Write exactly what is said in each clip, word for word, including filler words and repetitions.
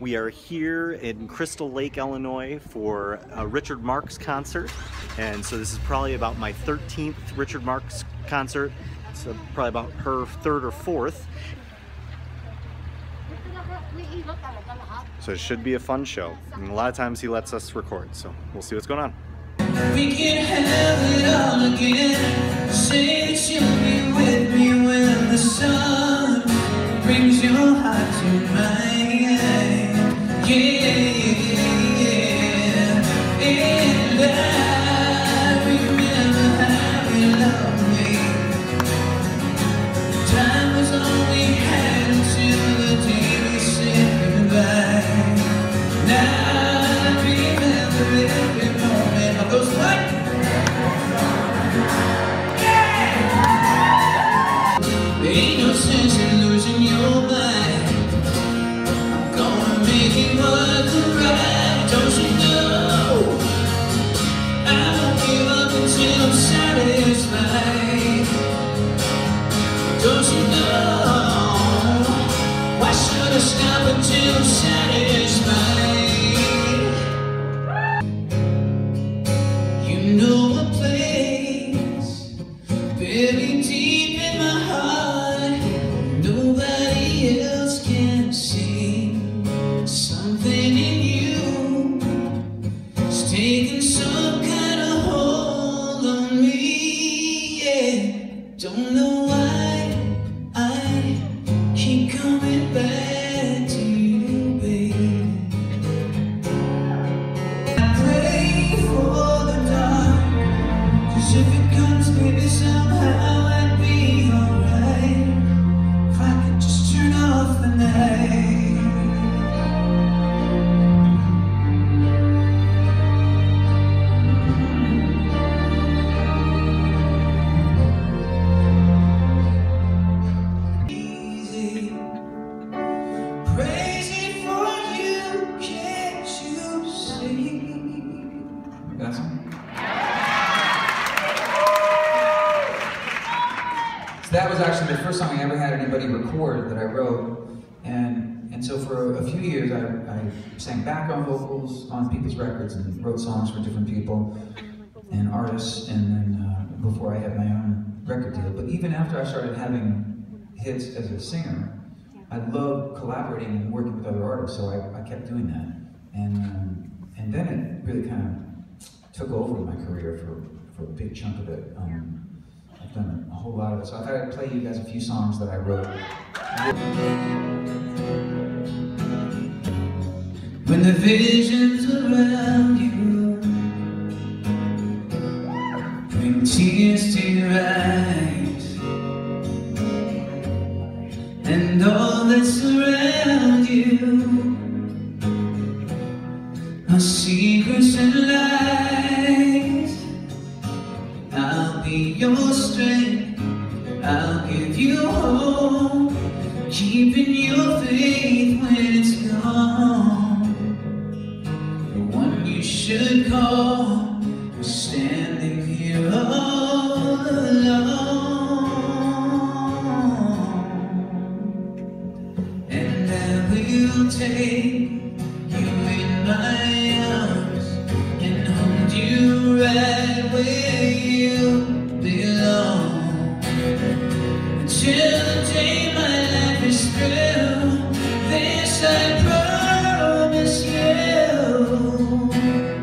We are here in Crystal Lake, Illinois for a Richard Marx concert, and so this is probably about my thirteenth Richard Marx concert. It's uh, probably about her third or fourth. So it should be a fun show, and a lot of times he lets us record, so we'll see what's going on. We can have it all again. Say that you'll be with me when the sun brings your heart to mine. Yeah, yeah, and I remember how you loved me. Time was all we had until the day we said goodbye. Now I remember every moment of those what? Yeah! There ain't no sense in losing your mind. Making what the right, don't you know? I won't give up until I'm satisfied. Don't you know? Why should I stop until I'm satisfied? You know a place buried deep in my heart, nobody else can see. Something in you is taking some kind of hold on me, yeah. Don't know why I keep coming back to you, baby. I pray for the dark, 'cause if it comes, maybe somehow I'd be alright if I could just turn off the night. That was actually the first song I ever had anybody record that I wrote, and and so for a few years I, I sang background vocals on people's records and wrote songs for different people and artists, and then uh, before I had my own record deal. But even after I started having hits as a singer, I loved collaborating and working with other artists, so I, I kept doing that. And um, and then it really kind of took over my career for, for a big chunk of it. Um, I've done a whole lot of it, so I thought I'd play you guys a few songs that I wrote. When the visions around you bring tears to your eyes, and all that's around you are secrets and lies, I'll be your strength, I'll give you hope, keeping your faith when it's gone. The one you should call, we're standing here all alone. And I will take you in my arms and hold you right where you belong, until the day my life is through. This I promise you.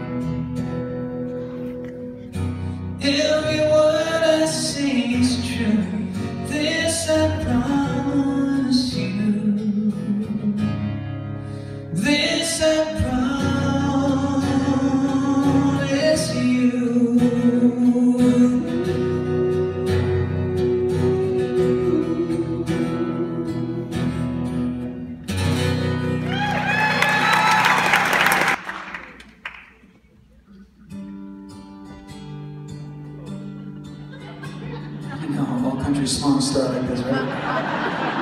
Every word I say is true. This I promise you. This I promise you. I know, all country songs start like this, right?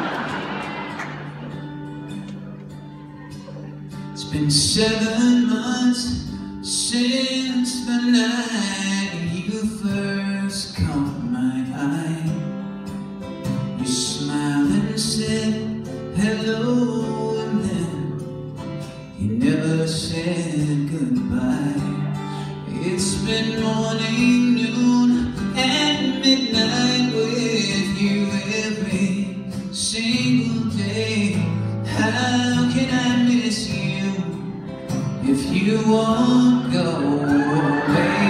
It's been seven months since the night you first caught my eye. You smiled and said hello, and then never said goodbye. It's been morning, noon, and midnight with you every single day. How can I miss you if you won't go away?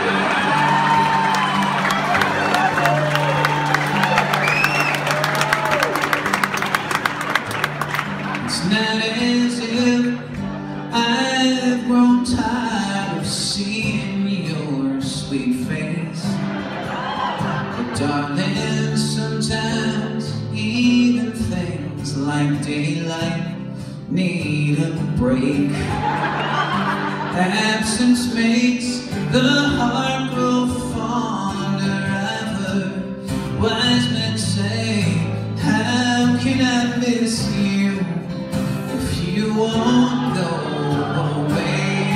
It's not as if I've grown tired of seeing your sweet face, but darling, sometimes even things like daylight need a break. Absence makes the heart grow fonder. I've heard wise men say, how can I miss you if you won't go away?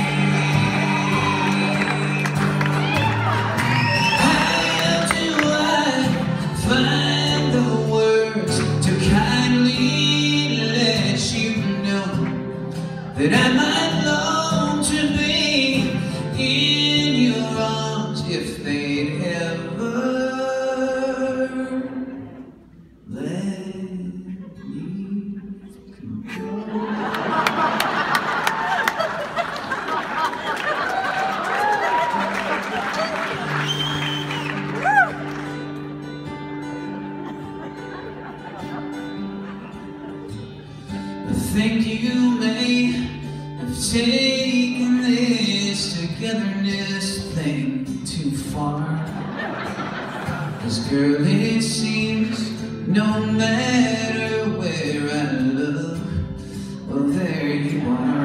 How do I find the words to kindly let you know that I might long to be in your arms if they'd ever let me go? I think you may have taken this togetherness thing too far. 'Cause girl, it seems no matter where I look, well, there you are.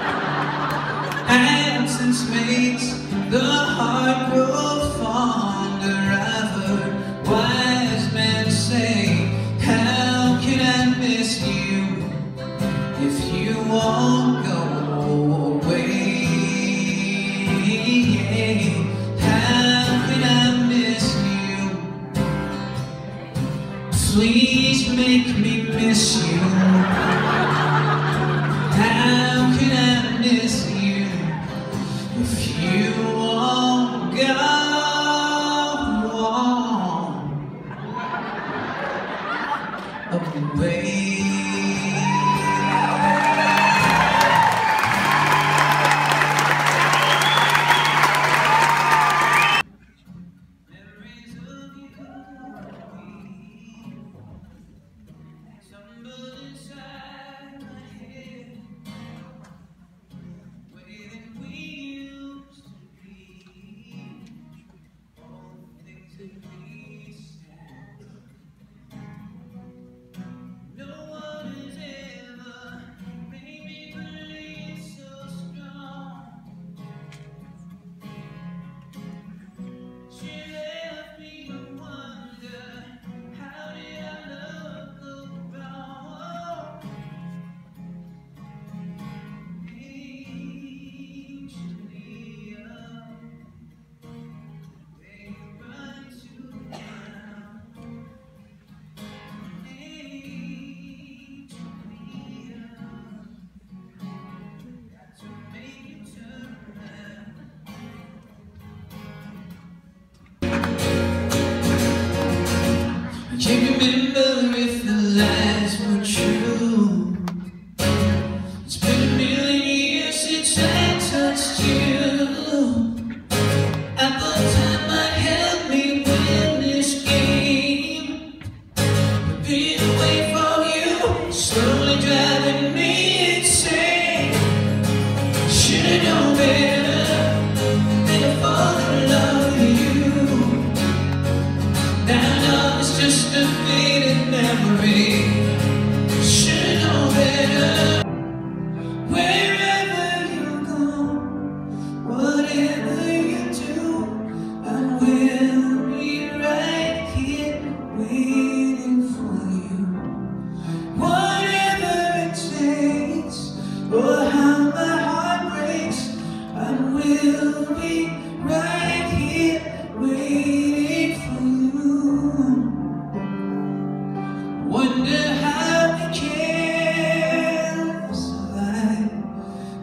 Absence makes the heart grow fonder. I've heard wise men say, how can I miss you if you won't go away? How can I miss you? Please make me miss you. How can I miss you if you won't go away? Somebody inside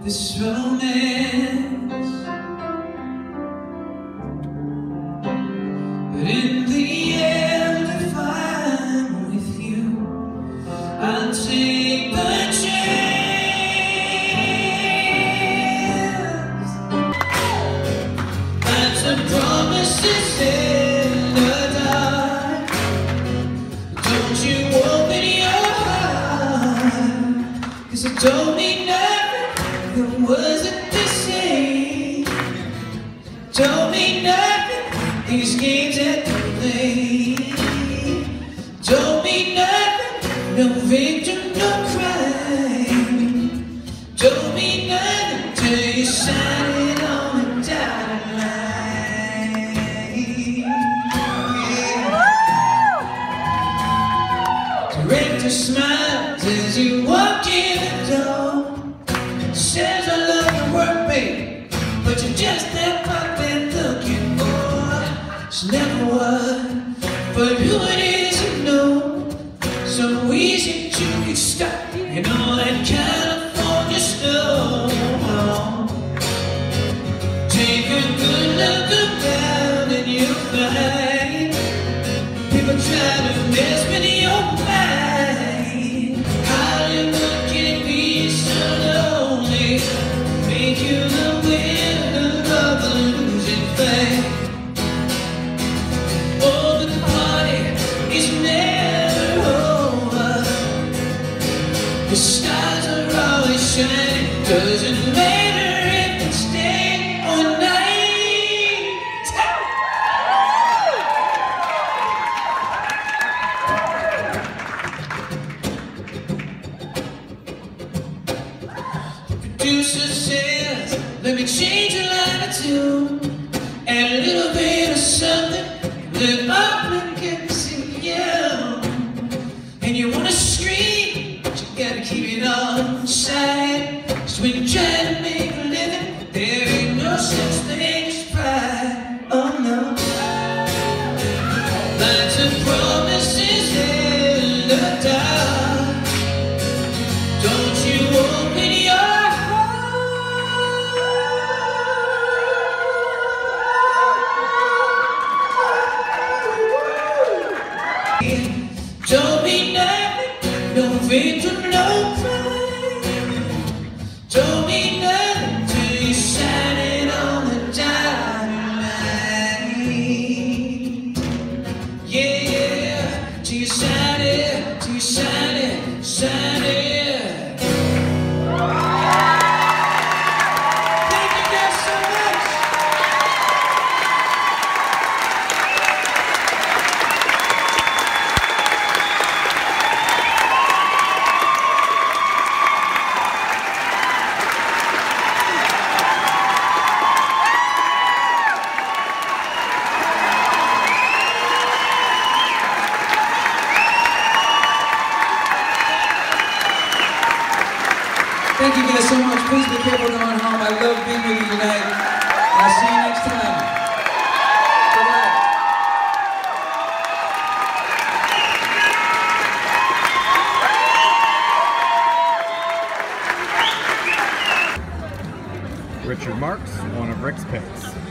this romance, but in the end, if I'm with you, I'll take the chance. That's a promise that's in the dark. Don't you open your heart, 'cause it don't mean nothing. The words that they say don't mean nothing. These games that they play don't mean nothing. No victim, no crime. Don't mean nothing till you sign it on the dotted line. Yeah. Director smiles as you walk in the door. Says I love your work, babe, but you're just that what they're looking for. It's never what, but who it is you know. So easy to get stuck in all that California snow. Take a good look around and you'll find people try to mess with your mind. Hollywood can be so lonely, make you the winner of a losing fight. Oh, but the party is never over. The stars are always shining. Doesn't matter if it's day or night. The producer says, let me change your line or two, add a little bit of something, live up and get to see you. And you wanna scream, but you gotta keep it all inside. 'Cause when you try to make a living, there ain't no such thing as pride. Oh no. Lots of promises in the dark. Don't you open your heart. Don't mean nothing, no victim, no crime. Don't mean nothing till you sign it on the dotted line. Yeah, till you sign it, till you sign it, sign it. Thank you guys so much. Thank you guys so much. Please be careful going home. I love being with you tonight. I'll see you next time. Goodbye. Richard Marx, one of Rick's picks.